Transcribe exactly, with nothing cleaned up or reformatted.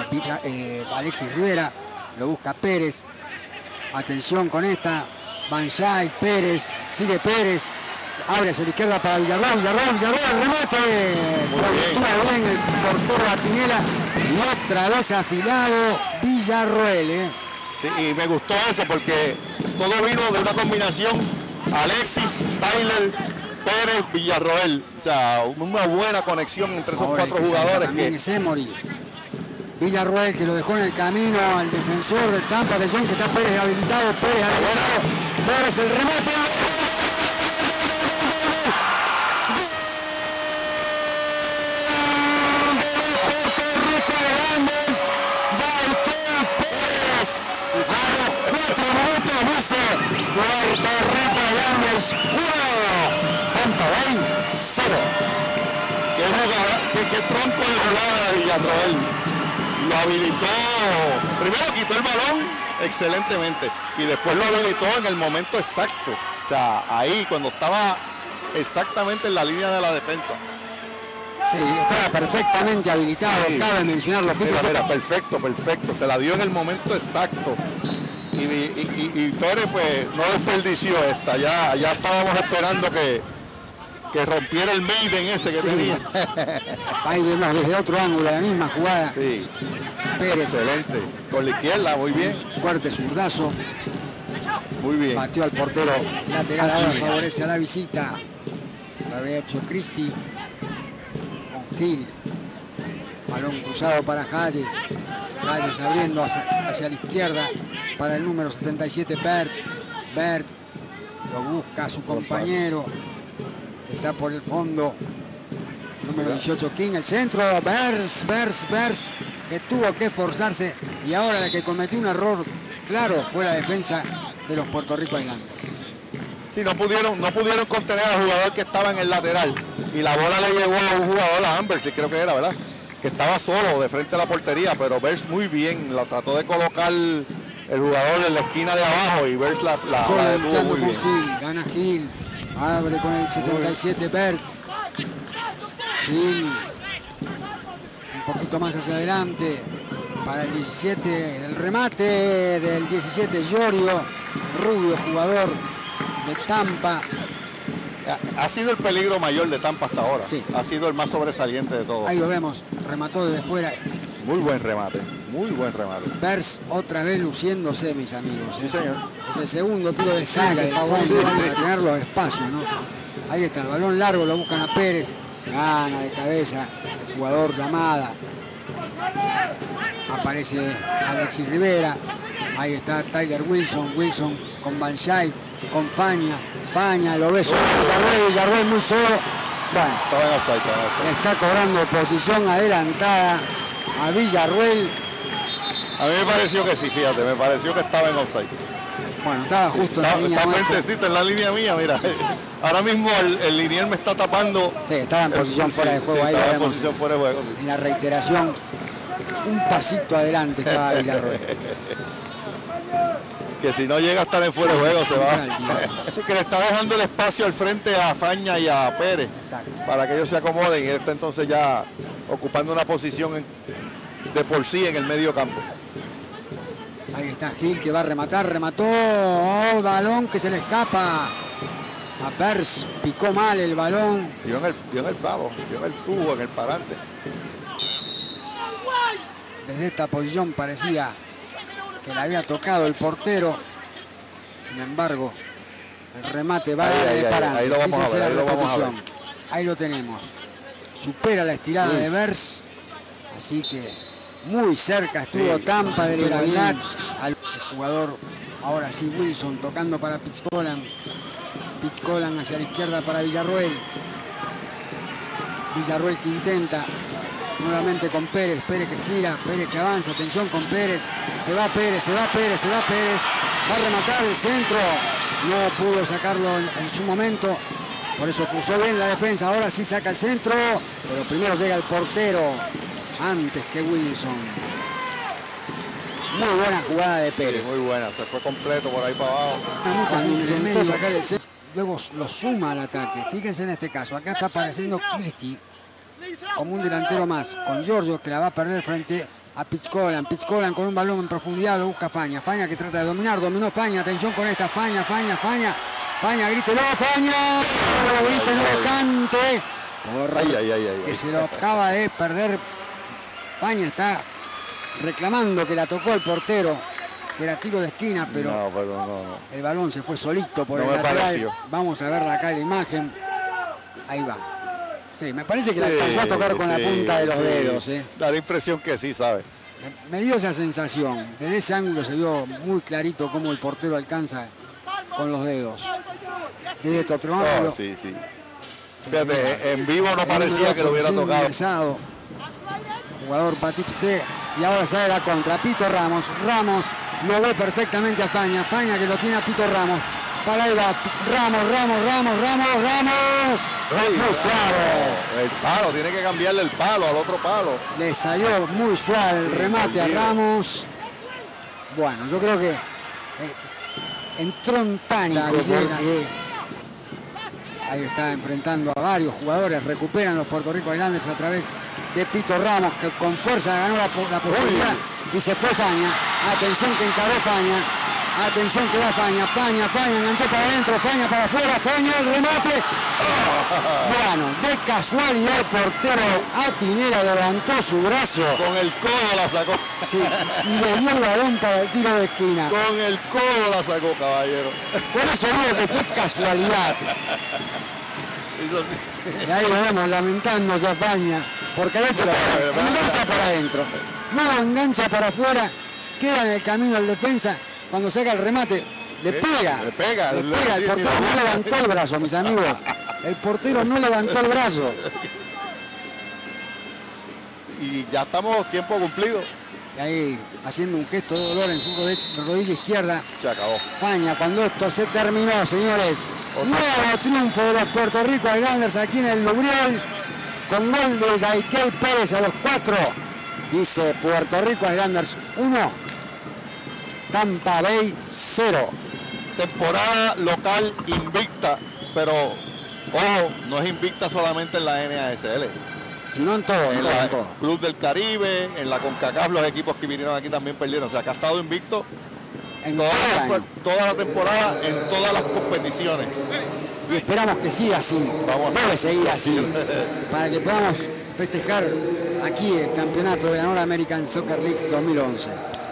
Villa, eh, Alexis Rivera, lo busca Pérez. Atención con esta. Banshai, Pérez, sigue Pérez. Abre hacia la izquierda para Villarroel, Villarroel, Villarroel, remate. Cobertura bien el portero Atinela. Y otra vez afilado Villarroel. ¿eh? Sí, y me gustó eso porque todo vino de una combinación Alexis, Tyler, Pérez, Villarroel. O sea, una buena conexión entre esos Ahora cuatro que jugadores. También que... es Emory. Villarroel que lo dejó en el camino al defensor de Tampa de John, que está Pérez habilitado, Pérez habilitado. Pérez el remate. Puerto Rico Landers uno, Tampa Bay cero. Qué, jugada, qué, qué tronco de jugada de Villarroel. Lo habilitó, primero quitó el balón excelentemente y después lo habilitó en el momento exacto. O sea, ahí cuando estaba exactamente en la línea de la defensa. Sí, estaba perfectamente habilitado, sí. Cabe mencionarlo. Mira, mira, perfecto, perfecto. Se la dio en el momento exacto. Y, y, y, y Pérez pues no desperdició esta, ya, ya estábamos esperando que, que rompiera el maiden ese que sí. tenía. Ahí vemos desde otro ángulo la misma jugada. Sí. Pérez. Excelente. Con la izquierda, muy bien. Fuerte zurdazo. Muy bien. Batió al portero lateral, ahora favorece a la visita. Lo había hecho Cristi con Gil. Balón cruzado para Hayes. Hayes abriendo hacia, hacia la izquierda para el número setenta y siete, Bert. Bert lo busca a su compañero, que está por el fondo. Número dieciocho, King, el centro. Bers, Bers, Bers, que tuvo que forzarse. Y ahora la que cometió un error claro fue la defensa de los Puerto Rico Islanders. Sí, no pudieron, no pudieron contener al jugador que estaba en el lateral. Y la bola le llegó a un jugador, a Amber, si creo que era, ¿verdad? Que estaba solo de frente a la portería, pero Bers muy bien, la trató de colocar el jugador en la esquina de abajo y Bers la, la, la detuvo muy bien. Gil, gana Gil, abre con el setenta y siete Bert. Gil, un poquito más hacia adelante, para el diecisiete, el remate del diecisiete, Llorio, rubio jugador de Tampa. Ha sido el peligro mayor de Tampa hasta ahora. Sí. Ha sido el más sobresaliente de todos. Ahí lo vemos, remató desde fuera. Muy buen remate, muy buen remate. Bers otra vez luciéndose, mis amigos. Sí, señor. Es el segundo tiro de saca de favor, sí, sí. A tener los espacios, ¿no? Ahí está, el balón largo, lo buscan a Pérez. Gana de cabeza el jugador Llamada. Aparece Alexis Rivera. Ahí está Tyler Wilson. Wilson con Banshai, con Faña. Faña, lo ve solo. Villarroel, Villarroel muy solo. Bueno, estaba en offside, estaba en offside. Está cobrando posición adelantada a Villarroel. A mí me pareció que sí, fíjate, me pareció que estaba en offside. Bueno, estaba justo sí, en está, la línea. Está frentecito en la línea mía, mira. Ahora mismo el, el linier me está tapando. Sí, estaba en posición el, fuera sí, de juego. Sí, ahí estaba en posición fuera de juego. En la reiteración, un pasito adelante estaba Villarroel. Que si no llega a estar en fuera de juego se va. Así que le está dejando el espacio al frente a Faña y a Pérez. Exacto. Para que ellos se acomoden. Y él está entonces ya ocupando una posición en, de por sí en el medio campo. Ahí está Gil que va a rematar, remató. Oh, balón que se le escapa. A Bers picó mal el balón. Dio en el, dio en el palo, dio en el tubo, en el parante. Desde esta posición parecía que le había tocado el portero. Sin embargo, el remate va ahí, de ahí, parante. Ahí lo vamos a ver, ahí lo vamos a ver. Ahí lo tenemos. Supera la estirada Uy. de Bers. Así que muy cerca estuvo sí. Tampa de gravedad al jugador. Ahora sí, Wilson tocando para Pichcolan. Pichcolan hacia la izquierda para Villarroel. Villarroel que intenta. Nuevamente con Pérez, Pérez que gira, Pérez que avanza, atención con Pérez, se va Pérez, se va Pérez, se va Pérez, va a rematar el centro, no pudo sacarlo en, en su momento, por eso cruzó bien la defensa, ahora sí saca el centro, pero primero llega el portero, antes que Wilson. Muy buena jugada de Pérez. Sí, muy buena, se fue completo por ahí para abajo. Muchas intentó sacar el centro, luego lo suma al ataque, fíjense en este caso, acá está apareciendo Cristi como un delantero más, con Giorgio que la va a perder frente a Pizcolan. Pizcolan con un balón en profundidad lo busca Faña. Faña que trata de dominar, dominó Faña. Atención con esta, Faña, Faña, Faña. Faña, grítelo, Faña. Grítelo, cante. Por Ay, ay, ay, ay, que ay. se lo acaba de perder. Faña está reclamando que la tocó el portero, que era tiro de esquina, pero No, pero no, no. el balón se fue solito por No el me lateral. pareció. Vamos a verla acá en la imagen. Ahí va. Sí, me parece que Sí, la alcanzó a tocar con sí, la punta de los sí. dedos. ¿eh? Da la impresión que sí, ¿sabes? Me, me dio esa sensación. Desde ese ángulo se vio muy clarito cómo el portero alcanza con los dedos. Desde este otro ángulo. Oh, sí, sí. Fíjate, en vivo no parecía que lo hubiera tocado. Ingresado. Jugador Patipste. Y ahora sale la contra. Pito Ramos. Ramos lo ve perfectamente a Faña. Faña que lo tiene a Pito Ramos. Para ahí va Ramos, Ramos, Ramos, Ramos, Ramos. Ay, Muy suave. El palo, tiene que cambiarle el palo al otro palo. Le salió muy suave el Sí, remate a olvido. Ramos. Bueno, yo creo que eh, entró en pánico porque ahí está enfrentando a varios jugadores. Recuperan los Puerto Rico Islanders a través de Pito Ramos, que con fuerza ganó la, la posibilidad y se fue Faña. Atención que encaró Faña. Atención que va Faña, Faña, Faña, enganchó para adentro, Faña para afuera, Faña, el remate. Bueno, de casualidad el portero Atinera levantó su brazo. Con el codo la sacó. Sí, y le dio el balón para el tiro de esquina. Con el codo la sacó, caballero. Por eso digo que fue casualidad. Hizo así. Y ahí lo vemos lamentándose a Faña, porque el hecho engancha para adentro. No engancha para afuera, queda en el camino el defensa. Cuando saca el remate, le pega. Le pega. Le pega. El portero no levantó el brazo, mis amigos. El portero no levantó el brazo. Y ya estamos tiempo cumplido. Y ahí haciendo un gesto de dolor en su rodilla, rodilla izquierda. Se acabó. Faña, cuando esto se terminó, señores. Nuevo triunfo de los Puerto Rico Islanders aquí en el Lubriel. Con gol de Yaikel Pérez a los cuatro. Dice Puerto Rico Islanders uno. Tampa Bay cero. Temporada local invicta, pero ojo, no es invicta solamente en la N A S L. Sino en todo, en En todo, la en todo. Club del Caribe, en la CONCACAF, los equipos que vinieron aquí también perdieron. O sea, que ha estado invicto En toda todo el la, año. toda la temporada en todas las competiciones. Y esperamos que siga así. Vamos a Debe seguir así. Para que podamos festejar aquí el campeonato de la North American Soccer League dos mil once.